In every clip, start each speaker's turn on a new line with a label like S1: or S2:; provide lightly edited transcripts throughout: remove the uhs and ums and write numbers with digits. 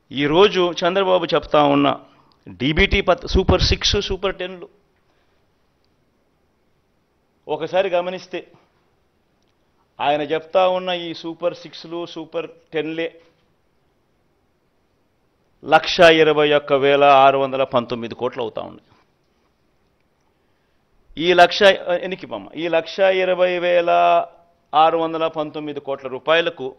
S1: ఈరోజు చంద్రబాబు చెప్తా ఉన్న డీబీటీ సూపర్ 6 సూపర్ 10లు ఒకసారి గమనిస్తే ఆయన చెప్తా ఉన్న ఈ సూపర్ 6లు సూపర్ 10లే 1,21,619 కోట్లు అవుతా ఉన్నాయి. ఈ 1,20,619 కోట్ల రూపాయలకు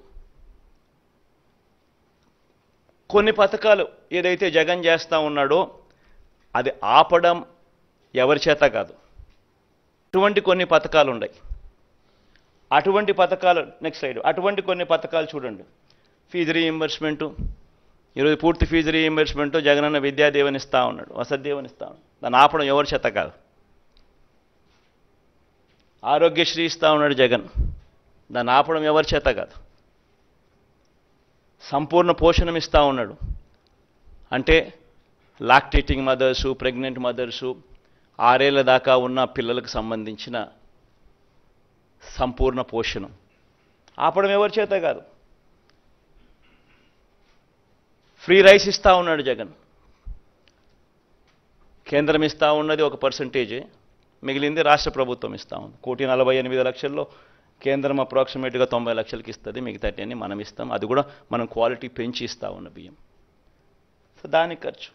S1: కొన్ని పథకాలు ఏదైతే జగన్ చేస్తా ఉన్నాడో అది ఆపడం ఎవరి చేత కాదు. అటువంటి కొన్ని పథకాలు ఉన్నాయి. అటువంటి పథకాలు నెక్స్ట్ సైడ్ అటువంటి కొన్ని పథకాలు చూడండి. ఫీజు రీయింబర్స్మెంటు, ఈరోజు పూర్తి ఫీజు రీయింబర్స్మెంటు జగనన్న విద్యాదీవెన ఇస్తా ఉన్నాడు, వసతిదీవెన ఇస్తా ఉన్నాడు. దాన్ని ఆపడం ఎవరి చేత కాదు. ఆరోగ్యశ్రీ ఇస్తా ఉన్నాడు జగన్, దాన్ని ఆపడం ఎవరి చేత కాదు. సంపూర్ణ పోషణం ఇస్తూ ఉన్నాడు, అంటే లాక్టేటింగ్ మదర్సు, ప్రెగ్నెంట్ మదర్సు, 6 ఏళ్ల దాకా ఉన్న పిల్లలకు సంబంధించిన సంపూర్ణ పోషణం ఆపడం ఎవరి చేత కాదు. ఫ్రీ రైస్ ఇస్తూ ఉన్నాడు జగన్. కేంద్రం ఇస్తూ ఉన్నది ఒక పర్సంటేజే, మిగిలింది రాష్ట్ర ప్రభుత్వం ఇస్తూ ఉంది. 1,48,00,000లో కేంద్రం అప్రాక్సిమేట్గా 90 లక్షలకి ఇస్తుంది, మిగతాటి అన్ని మనం ఇస్తాం. అది కూడా మనం క్వాలిటీ పెంచి ఇస్తూ ఉన్న బియ్యం. సో దానికి ఖర్చు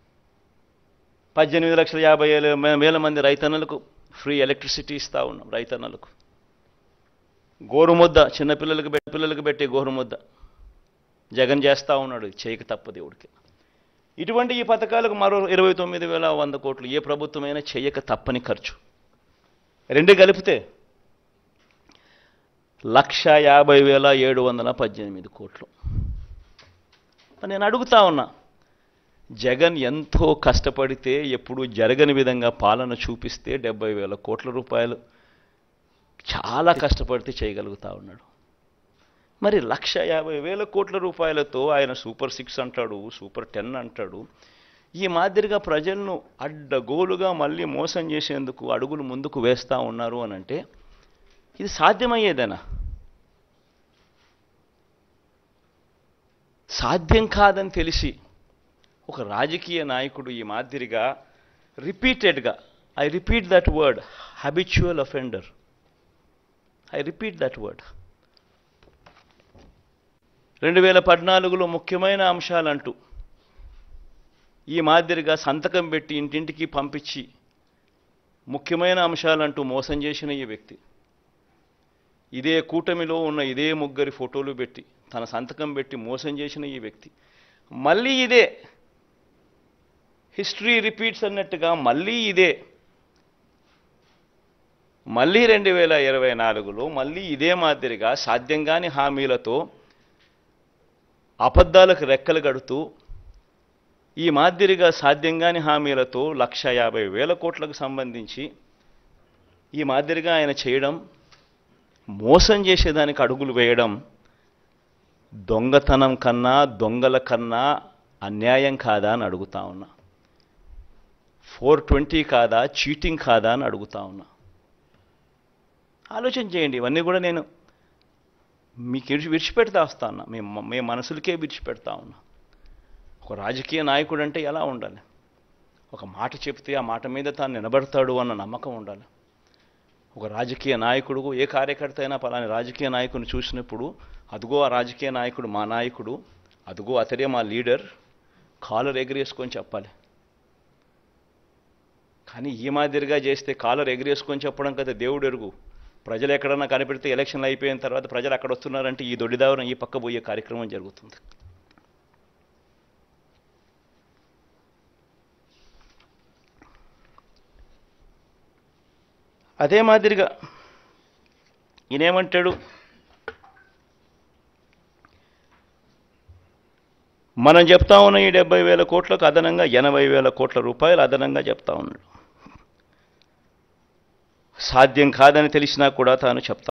S1: 18,50,000 మంది రైతన్నలకు ఫ్రీ ఎలక్ట్రిసిటీ ఇస్తూ ఉన్నాం. రైతన్నలకు గోరుముద్ద, చిన్నపిల్లలకు పెట్టే గోరుముద్ద జగన్ చేస్తూ ఉన్నాడు, చేయక తప్పదు దేవుడికి. ఇటువంటి ఈ పథకాలకు మరో 29,100 కోట్లు ఏ ప్రభుత్వమైనా చేయక తప్పని ఖర్చు. రెండు కలిపితే 1,50,718 కోట్లు. నేను అడుగుతా ఉన్నా, జగన్ ఎంతో కష్టపడితే ఎప్పుడు జరగని విధంగా పాలన చూపిస్తే 70,000 కోట్ల రూపాయలు చాలా కష్టపడితే చేయగలుగుతా ఉన్నాడు. మరి 1,50,000 కోట్ల రూపాయలతో ఆయన సూపర్ 6 అంటాడు, సూపర్ 10 అంటాడు. ఈ మాదిరిగా ప్రజలను అడ్డగోలుగా మళ్ళీ మోసం చేసేందుకు అడుగులు ముందుకు వేస్తూ ఉన్నారు అని అంటే ఇది సాధ్యమయ్యేదేనా? సాధ్యం కాదని తెలిసి ఒక రాజకీయ నాయకుడు ఈ మాదిరిగా రిపీటెడ్గా, I repeat that word, habitual offender, I repeat that word, 2014లో ముఖ్యమైన అంశాలంటూ ఈ మాదిరిగా సంతకం పెట్టి ఇంటింటికి పంపించి ముఖ్యమైన అంశాలంటూ మోసం చేసిన ఈ వ్యక్తి, ఇదే కూటమిలో ఉన్న ఇదే ముగ్గురి ఫోటోలు పెట్టి తన సంతకం పెట్టి మోసం చేసిన ఈ వ్యక్తి మళ్ళీ ఇదే హిస్టరీ రిపీట్స్ అన్నట్టుగా మళ్ళీ 2024లో మళ్ళీ ఇదే మాదిరిగా సాధ్యం కాని హామీలతో అబద్ధాలకు రెక్కలు కడుతూ ఈ మాదిరిగా సాధ్యం కాని హామీలతో 1,50,000 కోట్లకు సంబంధించి ఈ మాదిరిగా ఆయన చేయడం, మోసం చేసేదానికి అడుగులు వేయడం దొంగతనం కన్నా దొంగల కన్నా అన్యాయం కాదా అని అడుగుతా ఉన్నా. 420 కాదా, చీటింగ్ కాదా అని అడుగుతా ఉన్నా. ఆలోచన చేయండి. ఇవన్నీ కూడా నేను మీకు విడిచిపెడతా వస్తా ఉన్నా, మీ మనసులకే విడిచిపెడతా ఉన్నా. ఒక రాజకీయ నాయకుడు అంటే ఎలా ఉండాలి? ఒక మాట చెప్తే ఆ మాట మీద తాను నిలబడతాడు అన్న నమ్మకం ఉండాలి. ఒక రాజకీయ నాయకుడు, ఏ కార్యకర్త అయినా పలాని రాజకీయ నాయకుడిని చూసినప్పుడు అదుగో ఆ రాజకీయ నాయకుడు మా నాయకుడు, అదుగో అతడే మా లీడర్, కాలర్ ఎగిరేసుకొని చెప్పాలి. కానీ ఈ మాదిరిగా చేస్తే కాలర్ ఎగిరేసుకొని చెప్పడం కదా దేవుడు ఎరుగు. ప్రజలు ఎక్కడన్నా కనిపెడితే ఎలక్షన్లు అయిపోయిన తర్వాత ప్రజలు అక్కడ వస్తున్నారంటే ఈ దొడ్డిదావరం ఈ పక్క పోయే కార్యక్రమం జరుగుతుంది. అదే మాదిరిగా ఈయనేమంటాడు, మనం చెప్తా ఉన్న ఈ 70,000 కోట్లకు అదనంగా 80,000 కోట్ల రూపాయలు అదనంగా చెప్తా ఉన్నాడు. సాధ్యం కాదని తెలిసినా కూడా తాను చెప్తా